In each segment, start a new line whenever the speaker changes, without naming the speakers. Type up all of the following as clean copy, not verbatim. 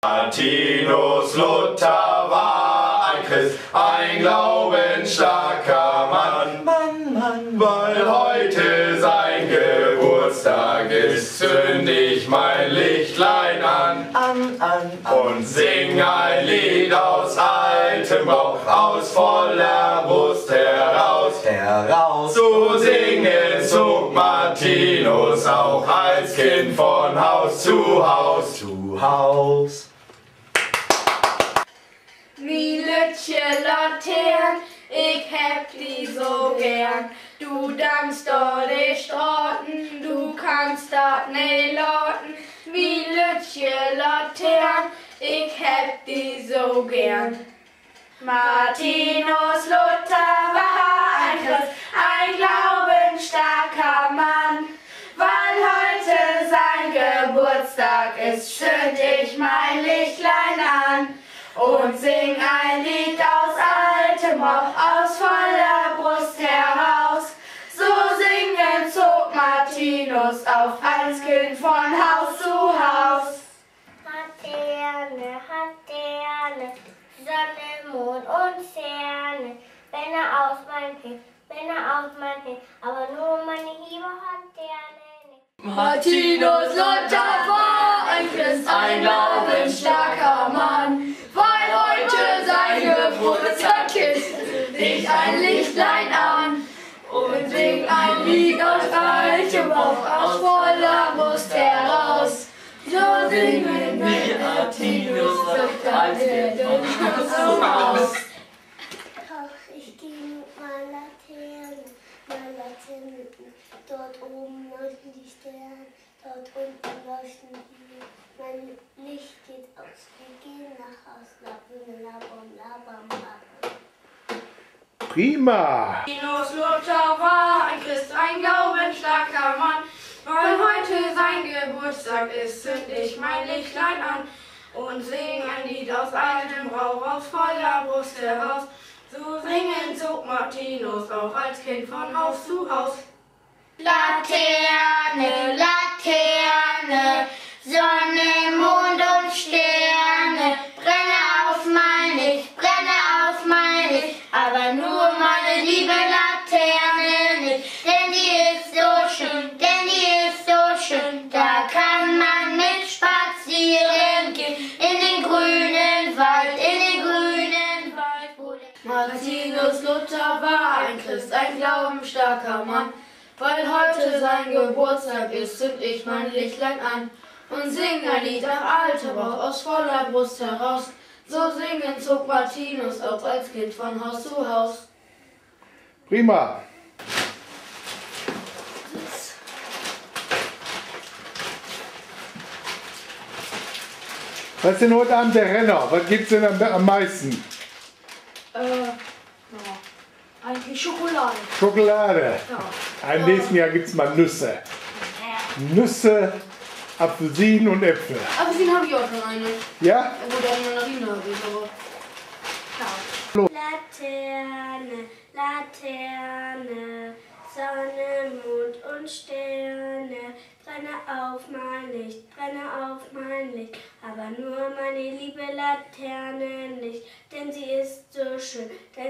Martinus Luther war ein Christ, ein glaubensstarker Mann. Weil heute sein Geburtstag ist, zünd ich mein Lichtlein an. Und sing ein Lied aus altem Bauch, aus voller Brust heraus. So singen zog Martinus auch als Kind von Haus zu Haus.
Wie Lütje Latern, ich hab die so gern. Du dankst dort die Straßen, du kannst dort nicht lauten. Wie Lütje Latern, ich hab die so gern. Martinus Luther war ein Christ, ein glaubensstarker Mann. Weil heute sein Geburtstag ist, zünd ich mein Lichtlein an und sing ein Lied aus altem Bauch, aus voller Brust heraus. So singen zog Martinus auch als Kind von Haus zu Haus.
Laterne, Sonne, Mond und Sterne, Bänder aus mein Kind, aber nur meine Liebe Laterne nicht.
Martinus Luther war ein Christ, ein glaubensstarker Mann. Weil heute sein Geburtstag ist, leg ein Lichtlein an und sing ein Lied aus altem Bauch, aus voller Brust heraus. So singen wir Martinus Luther als Kind von Haus.
Ich geh mit meiner Laterne, dort oben leuchten die Sterne, dort unten leuchten die. Mein Licht geht aus, wir gehen nach Haus, labam.
Prima!
Martinus Luther war ein Christ, ein glaubensstarker Mann. Weil heute sein Geburtstag ist, zünd ich mein Lichtlein an und sing ein Lied aus altem Brauch, aus voller Brust heraus. So singen zog Martinus auch als Kind von Haus zu Haus.
Laterne, Sonne, Mond und Sterne, brenne auf mein Licht, aber nur meine liebe Laterne nicht, denn die ist so schön, da kann man mit spazieren gehen, in den grünen Wald,
Martinus Luther war ein Christ, ein glaubensstarker Mann. Weil heute sein Geburtstag ist, zünd ich mein Lichtlein an und sing ein Lied nach altem Bauch, aus voller Brust heraus. So singen zog Martinus auch als Kind von Haus zu Haus.
Prima! Was ist denn heute Abend der Renner? Was gibt's denn am meisten?
Eigentlich Schokolade.
Schokolade.
Ja.
Im nächsten Jahr gibt's mal Nüsse. Nüsse, Apfelsinen und Äpfel.
Apfelsinen habe ich auch schon eine.
Ja?
Ja gut, eine Mandarine habe ich, aber...
Laterne, Sonne, Mond und Sterne, brenne auf mein Licht, aber nur meine liebe Laterne nicht, denn sie ist so schön,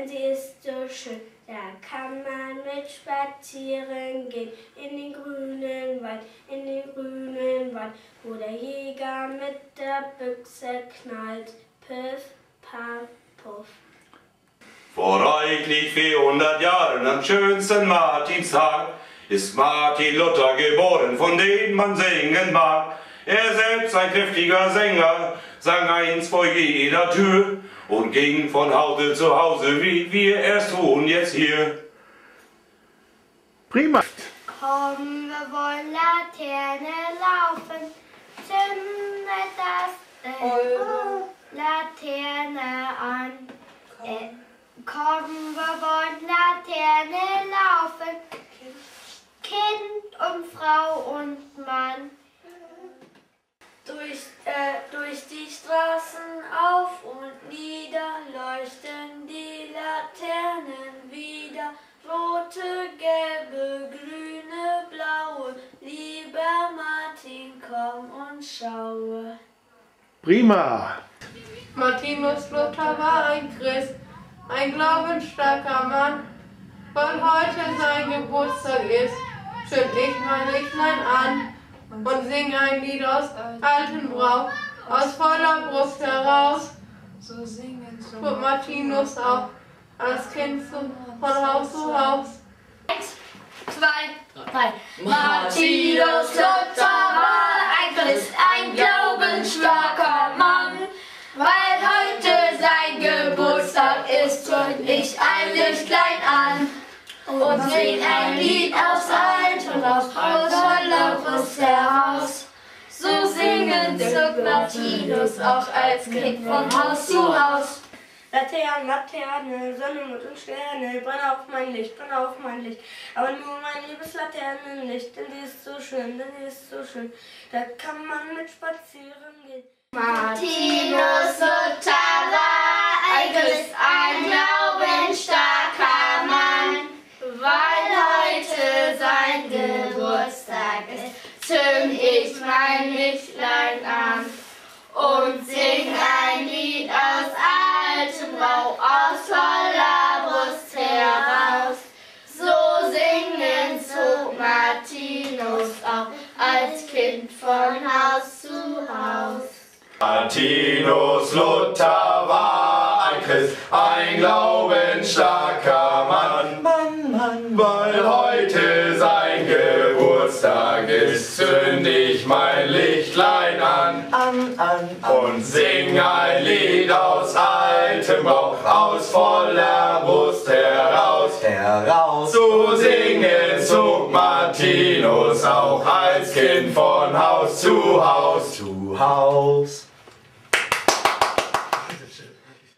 da kann man mit spazieren gehen, in den grünen Wald, wo der Jäger mit der Büchse knallt, piff, paff, puff.
Vor reichlich 400 Jahren, am schönsten Martinstag, ist Martin Luther geboren, von dem man singen mag. Er selbst, ein kräftiger Sänger, sang eins vor jeder Tür und ging von Hause zu Hause, wie wir es tun jetzt hier.
Prima!
Komm, wir wollen Laterne laufen, zündet das Laterne an. Komm, wir wollen Laterne laufen, Kind und Frau und Mann.
Durch die Straßen auf und nieder leuchten die Laternen wieder. Rote, gelbe, grüne, blaue, lieber Martin, komm und schaue.
Prima.
Martinus Luther war ein Christ, ein glaubensstarker Mann. Weil heute sein Geburtstag ist, zünd ich mein Lichtlein an und sing ein Lied aus altem Brauch, aus voller Brust heraus. So singen tut Martinus auch als Kind von Haus zu Haus.
1, 2, 3. Martinus Luther war ein Christ, ein glaubensstarker Mann. Weil heute sein Geburtstag ist, zünd ich ein Lichtlein an und sing ein Lied aus altem Brauch, aus voller Brust heraus. So singend zog Martinus auch als Kind von Haus zu Haus.
Laternen, Laterne, Sonne, Mond und Sterne, brenn auf mein Licht, brenn auf mein Licht. Aber nur mein liebes Laternenlicht, denn die ist so schön, denn die ist so schön. Da kann man mit spazieren gehen.
Martinus Luther war ein Christ, ein glaubensstarker Mann. Weil heute sein Geburtstag ist, zünd ich mein Lichtlein an und sing ein Lied aus altem Brauch, aus voller Brust heraus. So singend zog Martinus auch als Kind von Haus zu Haus.
Martinus Luther war ein Christ, ein glaubensstarker Mann. Weil heute sein Geburtstag ist, zünd ich mein Lichtlein an und sing ein Lied aus altem Brauch, aus voller Brust heraus. So singen zog Martinus auch als Kind von Haus zu Haus.